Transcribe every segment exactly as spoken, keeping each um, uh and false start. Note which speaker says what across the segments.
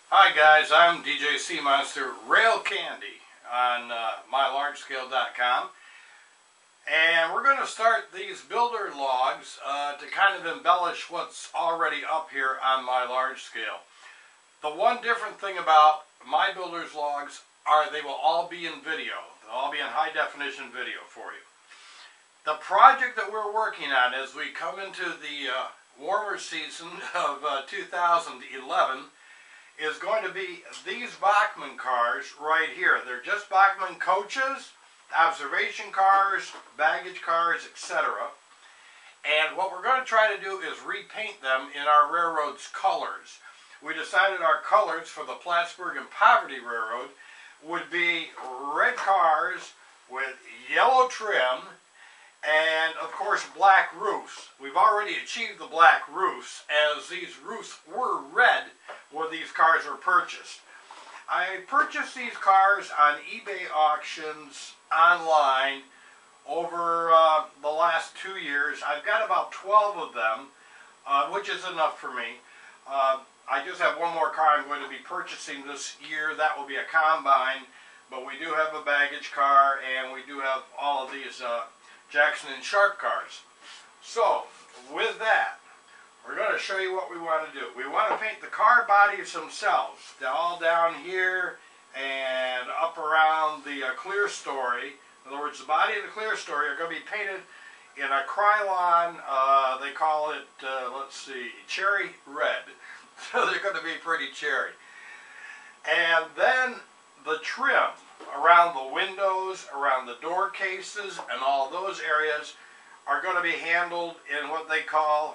Speaker 1: Hi guys, I'm D J C Monster Rail Candy on uh, my large scale dot com, and we're going to start these builder logs uh, to kind of embellish what's already up here on my large scale. The one different thing about my builder's logs are they will all be in video. They'll all be in high definition video for you. The project that we're working on as we come into the uh, warmer season of uh, two thousand eleven is going to be these Bachmann cars right here. They're just Bachmann coaches, observation cars, baggage cars, et cetera. And what we're going to try to do is repaint them in our railroad's colors. We decided our colors for the Plattsburgh Poverty Railroad would be red cars with yellow trim and of course black roofs. We've already achieved the black roofs, as these roofs were red when these cars were purchased. I purchased these cars on eBay auctions online over uh, the last two years. I've got about twelve of them, uh, which is enough for me. Uh, I just have one more car I'm going to be purchasing this year. That will be a combine, but we do have a baggage car, and we do have all of these uh, Jackson and Sharp cars. So, with that, we're going to show you what we want to do. We want to paint the car bodies themselves, all down here and up around the uh, clear story. In other words, the body of the clear story are going to be painted in a Krylon, uh, they call it, uh, let's see, cherry red. So they're going to be pretty cherry. And then the trim around the windows, around the door cases, and all those areas are going to be handled in what they call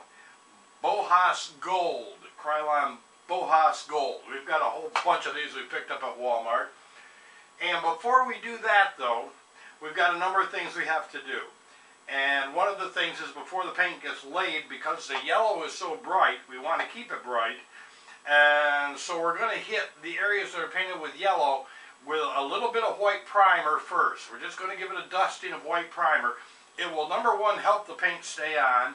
Speaker 1: Bohas Gold, Krylon Bohas Gold. We've got a whole bunch of these we picked up at Walmart. And before we do that, though, we've got a number of things we have to do. And one of the things is before the paint gets laid, because the yellow is so bright, we want to keep it bright. And so we're going to hit the areas that are painted with yellow with a little bit of white primer first. We're just going to give it a dusting of white primer. It will, number one, help the paint stay on,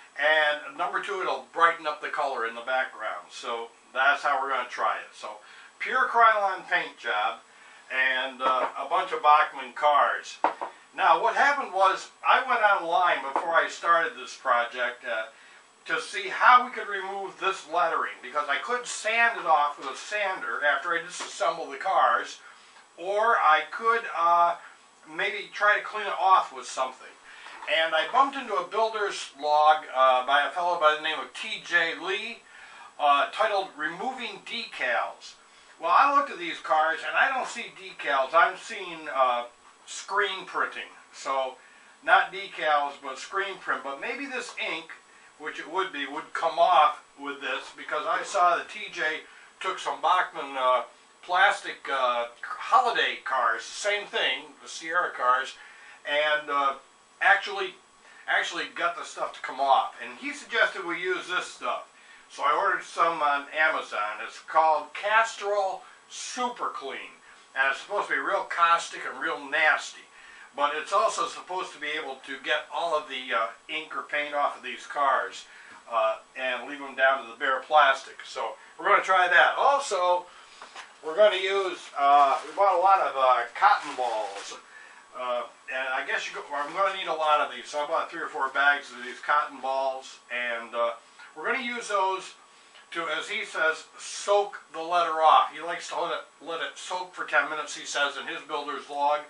Speaker 1: and number two, it'll brighten up the color in the background. So that's how we're going to try it. So pure Krylon paint job and uh, a bunch of Bachmann cars. Now what happened was I went online before I started this project uh, to see how we could remove this lettering, because I could sand it off with a sander after I disassemble the cars, or I could uh, maybe try to clean it off with something. And I bumped into a builder's log uh, by a fellow by the name of T J Lee, uh, titled Removing Decals. Well, I looked at these cars and I don't see decals. I'm seeing uh, screen printing. So not decals, but screen print. But maybe this ink, which it would be, would come off with this, because I saw that T J took some Bachmann uh, plastic uh, holiday cars, same thing, the Sierra cars, and uh, actually actually got the stuff to come off. And he suggested we use this stuff. So I ordered some on Amazon. It's called Castrol Super Clean, and it's supposed to be real caustic and real nasty. But it's also supposed to be able to get all of the uh, ink or paint off of these cars uh, and leave them down to the bare plastic. So we're going to try that. Also, we're going to use, uh, we bought a lot of uh, cotton balls. Uh, and I guess you go, I'm going to need a lot of these. So I bought three or four bags of these cotton balls. And uh, we're going to use those to, as he says, soak the letter off. He likes to let it, let it soak for ten minutes, he says, in his builder's log.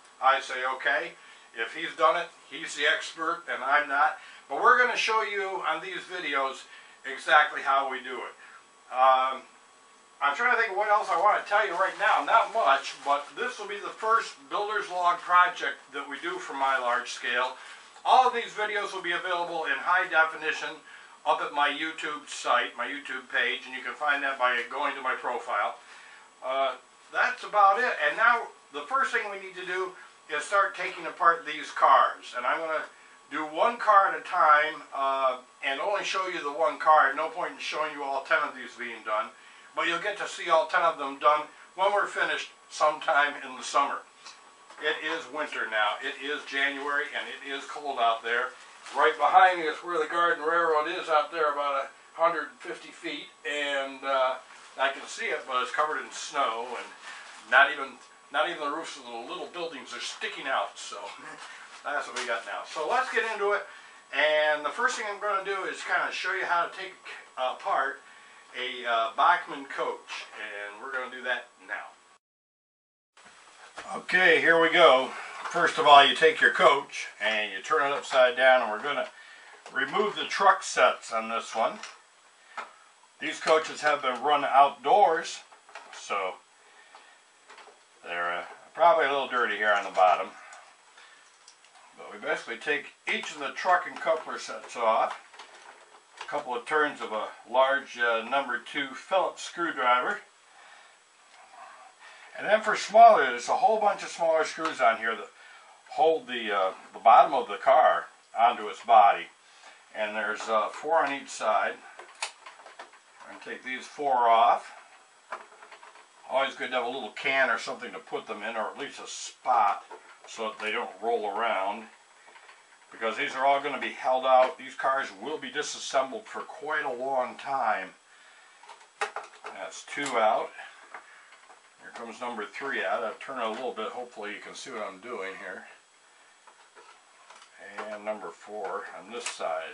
Speaker 1: I say, okay, if he's done it, he's the expert and I'm not. But we're going to show you on these videos exactly how we do it. Um, I'm trying to think of what else I want to tell you right now. Not much, but this will be the first builder's log project that we do for my large scale. All of these videos will be available in high definition up at my YouTube site, my YouTube page, and you can find that by going to my profile. Uh, that's about it. And now the first thing we need to do is start taking apart these cars. And I'm going to do one car at a time uh, and only show you the one car. No point in showing you all ten of these being done. But you'll get to see all ten of them done when we're finished sometime in the summer. It is winter now. It is January and it is cold out there. Right behind me is where the Garden Railroad is, out there about one hundred fifty feet. And uh, I can see it, but it's covered in snow, and not even not even the roofs of the little buildings are sticking out. So that's what we got now. So let's get into it. And the first thing I'm going to do is kind of show you how to take apart a uh, Bachmann coach, and we're going to do that now. Okay, here we go. First of all, you take your coach and you turn it upside down, and we're going to remove the truck sets on this one. These coaches have been run outdoors, so they're uh, probably a little dirty here on the bottom. But we basically take each of the truck and coupler sets off, a couple of turns of a large uh, number two Phillips screwdriver, and then for smaller, there's a whole bunch of smaller screws on here that hold the, uh, the bottom of the car onto its body. And there's uh, four on each side. I'm going to take these four off. Always good to have a little can or something to put them in, or at least a spot so that they don't roll around. Because these are all going to be held out. These cars will be disassembled for quite a long time. That's two out. Here comes number three out. I'll turn it a little bit. Hopefully you can see what I'm doing here. And number four on this side.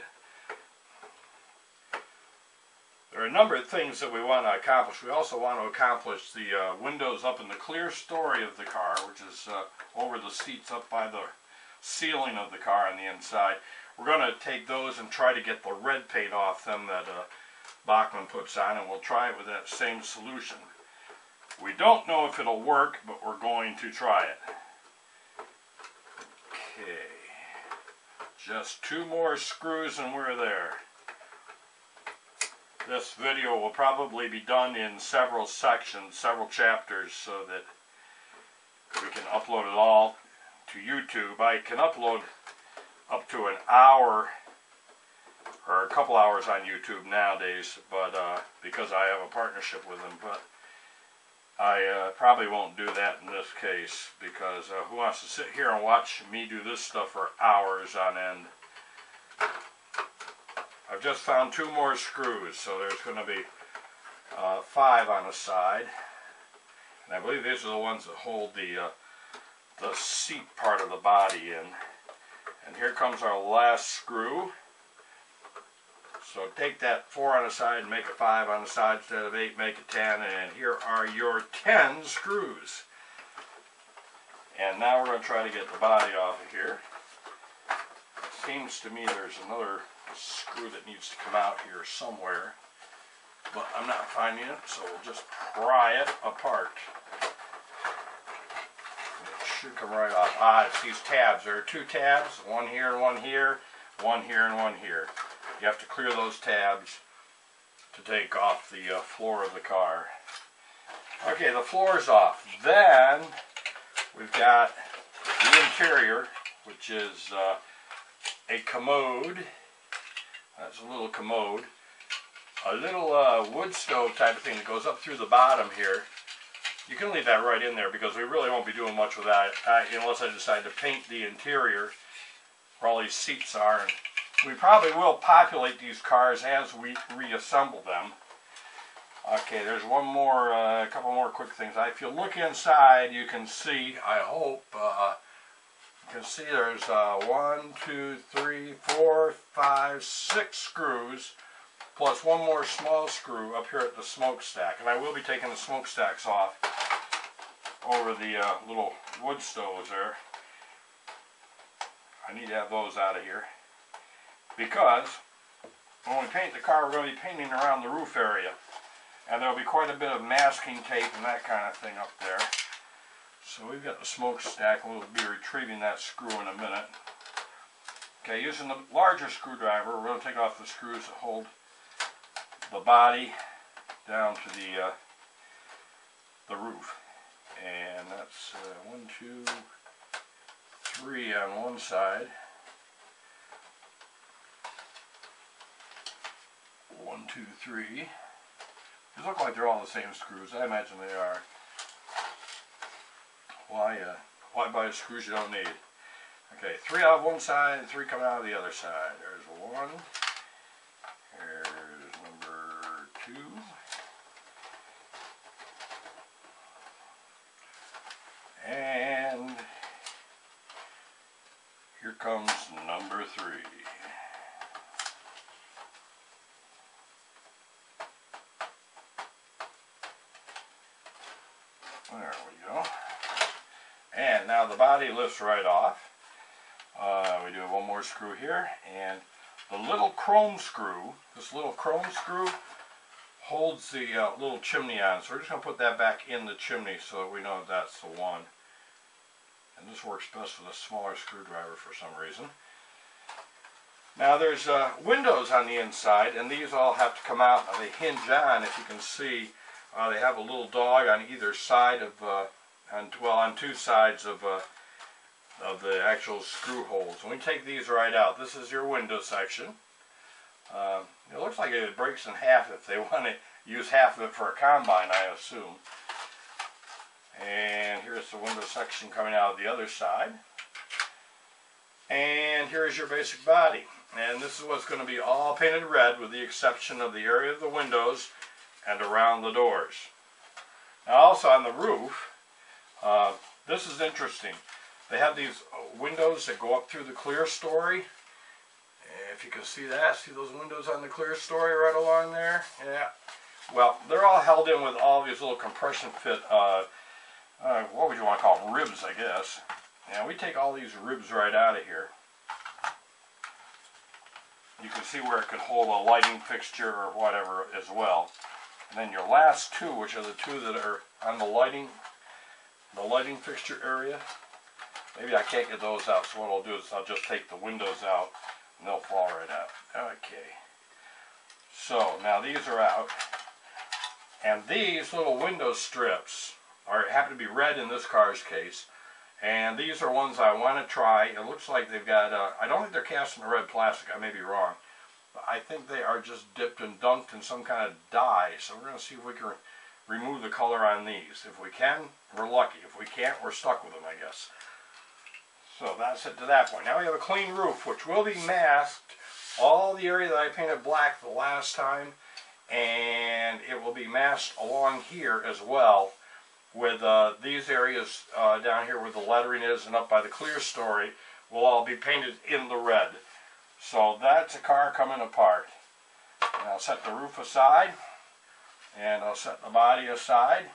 Speaker 1: There are a number of things that we want to accomplish. We also want to accomplish the uh, windows up in the clear story of the car, which is uh, over the seats up by the ceiling of the car on the inside. We're going to take those and try to get the red paint off them that uh, Bachmann puts on, and we'll try it with that same solution. We don't know if it'll work, but we're going to try it. Okay. Just two more screws and we're there. This video will probably be done in several sections, several chapters, so that we can upload it all to YouTube. I can upload up to an hour or a couple hours on YouTube nowadays, but uh, because I have a partnership with them. But I uh, probably won't do that in this case, because uh, who wants to sit here and watch me do this stuff for hours on end? I've just found two more screws, so there's going to be uh, five on the side. And I believe these are the ones that hold the, uh, the seat part of the body in. And here comes our last screw. So take that four on the side and make it five on the side instead of eight, make it ten, and here are your ten screws. And now we're going to try to get the body off of here. It seems to me there's another screw that needs to come out here somewhere, but I'm not finding it, so we'll just pry it apart. It should come right off. Ah, it's these tabs. There are two tabs, one here and one here, one here and one here. You have to clear those tabs to take off the uh, floor of the car. Okay, the floor's off. Then we've got the interior, which is uh, a commode. That's a little commode. A little uh, wood stove type of thing that goes up through the bottom here. You can leave that right in there because we really won't be doing much with that uh, unless I decide to paint the interior where all these seats are. And we probably will populate these cars as we reassemble them. Okay, there's one more, uh, a couple more quick things. If you look inside, you can see, I hope, uh, you can see there's uh, one, two, three, four, five, six screws, plus one more small screw up here at the smokestack. And I will be taking the smokestacks off over the uh, little wood stoves there. I need to have those out of here, because when we paint the car, we're going to be painting around the roof area. And there will be quite a bit of masking tape and that kind of thing up there. So we've got the smokestack, and we'll be retrieving that screw in a minute. Okay, using the larger screwdriver, we're going to take off the screws that hold the body down to the, uh, the roof. And that's uh, one, two, three on one side. One, two, three. These look like they're all the same screws. I imagine they are. Why, uh, why buy screws you don't need? Okay, three out of one side and three coming out of the other side. There's one. Here's number two. And here comes number three. There we go. And now the body lifts right off. Uh, we do one more screw here, and the little chrome screw, this little chrome screw holds the uh, little chimney on. So we're just going to put that back in the chimney so that we know that that's the one. And this works best with a smaller screwdriver for some reason. Now there's uh, windows on the inside, and these all have to come out. Now they hinge on, if you can see. Uh, they have a little dog on either side of, uh, on, well, on two sides of, uh, of the actual screw holes. And we take these right out. This is your window section. Uh, it looks like it breaks in half if they want to use half of it for a combine, I assume. And here's the window section coming out of the other side. And here's your basic body. And this is what's going to be all painted red with the exception of the area of the windows and around the doors. Now also on the roof, uh, this is interesting. They have these windows that go up through the clear story. If you can see that, see those windows on the clear story right along there? Yeah. Well, they're all held in with all these little compression fit, uh, uh, what would you want to call them? Ribs, I guess. And we take all these ribs right out of here. You can see where it could hold a lighting fixture or whatever as well. And then your last two, which are the two that are on the lighting, the lighting fixture area, maybe I can't get those out, so what I'll do is I'll just take the windows out and they'll fall right out. Okay. So now these are out. And these little window strips are happen to be red in this car's case. And these are ones I want to try. It looks like they've got, uh, I don't think they're cast in the red plastic, I may be wrong. But I think they are just dipped and dunked in some kind of dye. So we're going to see if we can re remove the color on these. If we can, we're lucky. If we can't, we're stuck with them, I guess. So that's it to that point. Now we have a clean roof, which will be masked. All the area that I painted black the last time, and it will be masked along here as well, with uh, these areas uh, down here where the lettering is and up by the clear story will all be painted in the red. So that's a car coming apart. And I'll set the roof aside, and I'll set the body aside.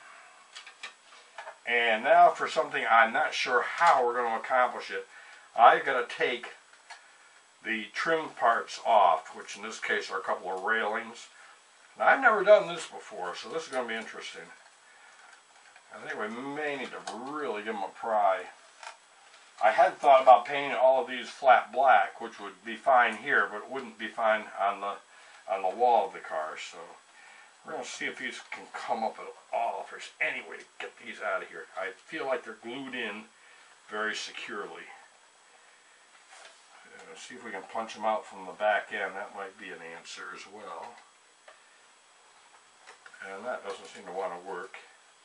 Speaker 1: And now for something I'm not sure how we're going to accomplish it, I've got to take the trim parts off, which in this case are a couple of railings. Now I've never done this before, so this is going to be interesting. I think we may need to really give them a pry. I had thought about painting all of these flat black, which would be fine here, but it wouldn't be fine on the on the wall of the car. So we're going to see if these can come up at all, if there's any way to get these out of here. I feel like they're glued in very securely. Let's see if we can punch them out from the back end. That might be an answer as well. And that doesn't seem to want to work.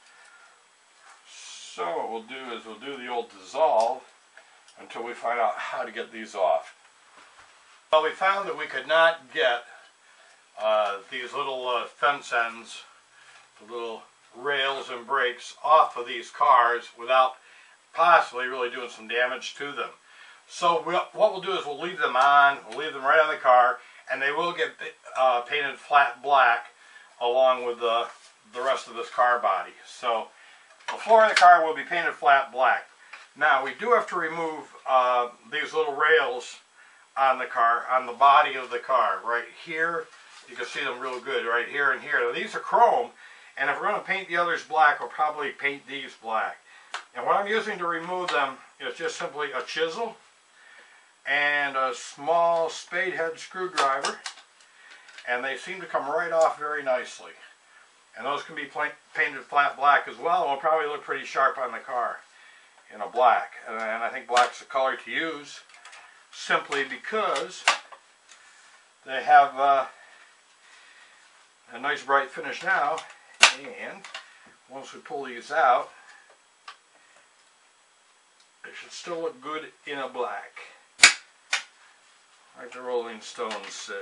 Speaker 1: So what we'll do is we'll do the old dissolve until we find out how to get these off. Well, we found that we could not get uh, these little uh, fence ends, the little rails and brakes off of these cars without possibly really doing some damage to them. So we'll, what we'll do is we'll leave them on, we'll leave them right on the car, and they will get uh, painted flat black along with the, the rest of this car body. So the floor of the car will be painted flat black. Now we do have to remove uh, these little rails on the car, on the body of the car. Right here, you can see them real good, right here and here. Now, these are chrome, and if we're going to paint the others black, we'll probably paint these black. And what I'm using to remove them is just simply a chisel and a small spade head screwdriver, and they seem to come right off very nicely. And those can be painted flat black as well, and will probably look pretty sharp on the car in a black. And I think black's the color to use simply because they have uh, a nice bright finish now, and once we pull these out, they should still look good in a black, like the Rolling Stones said.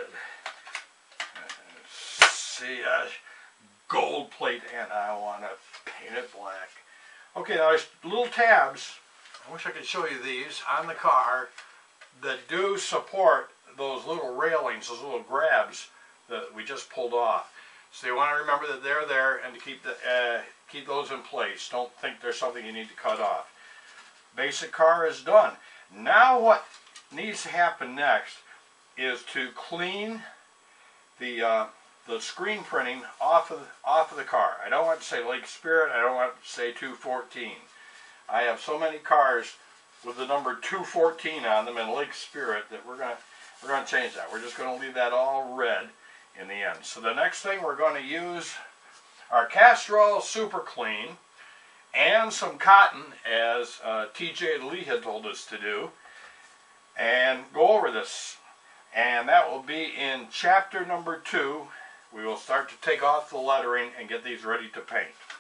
Speaker 1: Let's see, uh, gold plate, and I want to paint it black. Okay, now there's little tabs, I wish I could show you these, on the car that do support those little railings, those little grabs that we just pulled off. So you want to remember that they're there and to keep, the, uh, keep those in place. Don't think there's something you need to cut off. Basic car is done. Now what needs to happen next is to clean the uh, the screen printing off of off of the car. I don't want to say Lake Spirit. I don't want to say two fourteen. I have so many cars with the number two fourteen on them in Lake Spirit that we're gonna we're gonna change that. We're just gonna leave that all red in the end. So the next thing, we're going to use our castor oil super clean and some cotton, as uh, T J Lee had told us to do, and go over this. And that will be in chapter number two. We will start to take off the lettering and get these ready to paint.